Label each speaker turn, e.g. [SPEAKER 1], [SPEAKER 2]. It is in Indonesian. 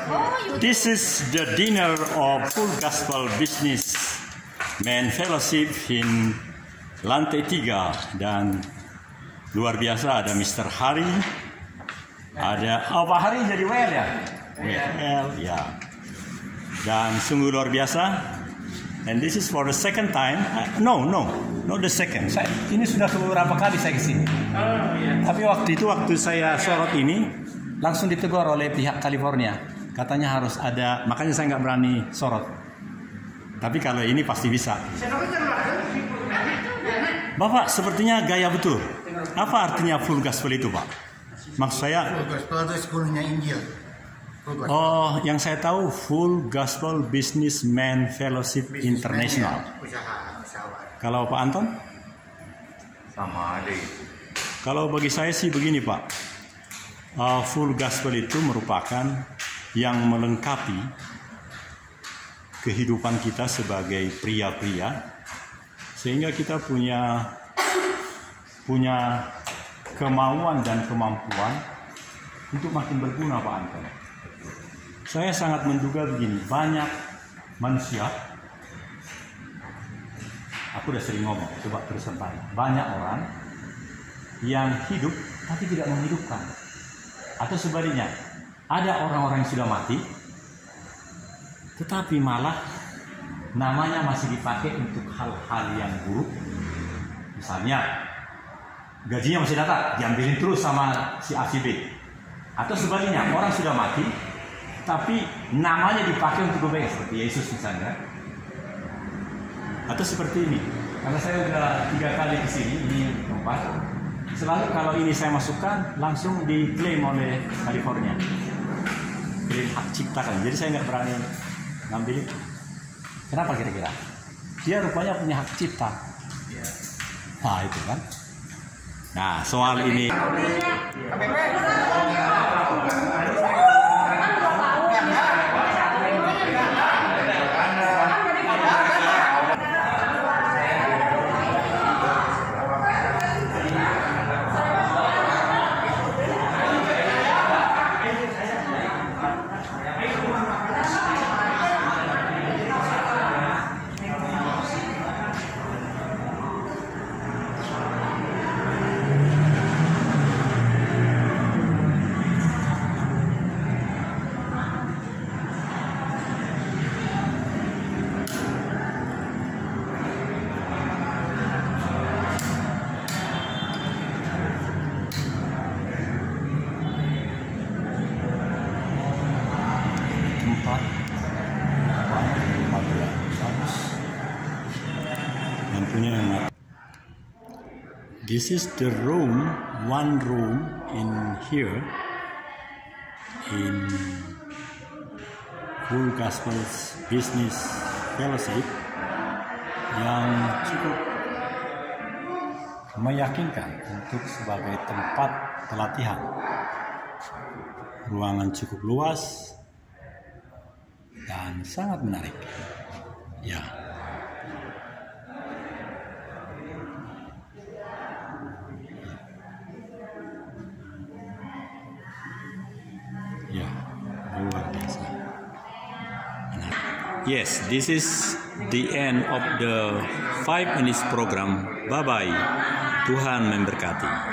[SPEAKER 1] This is the dinner of Full Gospel Business Men Fellowship in lantai 3, dan luar biasa ada Mr. Hari, ada Pak Hari jadi WL ya? WL ya. Dan sungguh luar biasa. And this is for the second time. No, not the second. Ini sudah beberapa kali saya kesini. Tapi waktu saya sorot ini langsung ditegur oleh pihak California. Katanya harus ada, makanya saya nggak berani sorot. Tapi kalau ini pasti bisa. Bapak sepertinya gaya betul. Apa artinya full gospel itu, Pak? Maksud saya
[SPEAKER 2] Full gospel itu sekolahnya India.
[SPEAKER 1] Oh, yang saya tahu Full Gospel Businessman Fellowship International. Kalau Pak Anton?
[SPEAKER 3] Sama ada itu.
[SPEAKER 1] Kalau bagi saya sih begini, Pak. Full Gospel itu merupakan yang melengkapi kehidupan kita sebagai pria-pria, sehingga kita punya kemauan dan kemampuan untuk makin berguna, Pak Anton. Saya sangat menduga begini, banyak manusia, aku udah sering ngomong, coba terusan tanya, banyak orang yang hidup tapi tidak menghidupkan. Atau sebaliknya, ada orang-orang yang sudah mati, tetapi malah namanya masih dipakai untuk hal-hal yang buruk. Misalnya, gajinya masih datang, diambilin terus sama si A si B. Atau sebaliknya, orang sudah mati, tapi namanya dipakai untuk kebaikan, seperti Yesus misalnya. Atau seperti ini, karena saya udah 3 kali kesini, ini tempat. Selalu kalau ini saya masukkan, langsung diklaim oleh California, klaim hak cipta kan. Jadi saya nggak berani ngambil itu. Kenapa kira-kira? Dia rupanya punya hak cipta. Nah itu kan. Nah soal ini. This is the room, one room in here in Full Gospel Business Fellowship yang cukup meyakinkan untuk sebagai tempat pelatihan. Ruangan cukup luas dan sangat menarik. Ya. Yes, this is the end of the 5 minutes program. Bye-bye. Tuhan memberkati.